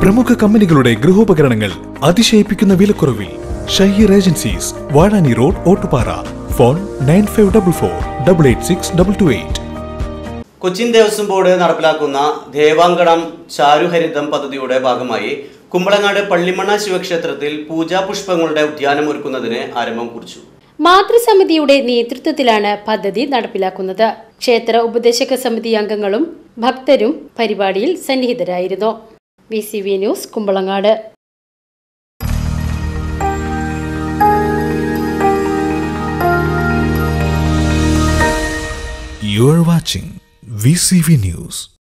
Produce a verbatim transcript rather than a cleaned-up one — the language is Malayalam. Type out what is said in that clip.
പ്രമുഖ കമ്പനികളുടെ ഗൃഹോപകരണങ്ങൾ അതിശയിപ്പിക്കുന്ന വിലക്കുറവിൽ. Shaheer agencies, Vazhani road, Ottupara. Phone nine five double four double eight six double two eight. Cochin Devaswom board നടപ്പിലാക്കുന്ന ദേവാങ്കണം ചാരുഹരിതം പദ്ധതിയുടെ ഭാഗമായി കുമ്പളങ്ങാട് പള്ളിമണ്ണ ശിവക്ഷേത്രത്തിൽ പൂജാപുഷ്പങ്ങളുടെ ഉദ്യാനം ഒരുക്കുന്നതിന് ആരംഭം കുറിച്ചു. മാതൃസമിതിയുടെ നേതൃത്വത്തിലാണ് പദ്ധതി നടപ്പിലാക്കുന്നത്. ക്ഷേത്ര ഉപദേശക സമിതി അംഗങ്ങളും ഭക്തരും പരിപാടിയിൽ സന്നിഹിതരായിരുന്നു. V C V news, Kumbalangad. You are watching V C V News.